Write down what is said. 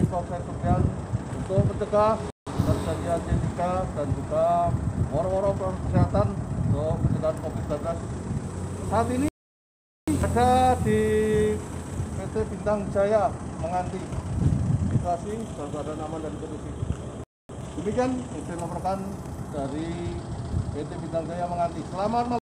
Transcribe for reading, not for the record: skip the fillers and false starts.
Pemkot Supian untuk mencegah terjadinya etika dan juga woro-woro kesehatan untuk pencegahan COVID-19. Saat ini ada di PT Bintang Jaya Menganti, situasi dalam keadaan aman dan kondusif. Demikian yang saya laporkan dari PT Bintang Jaya Menganti. Selamat malam.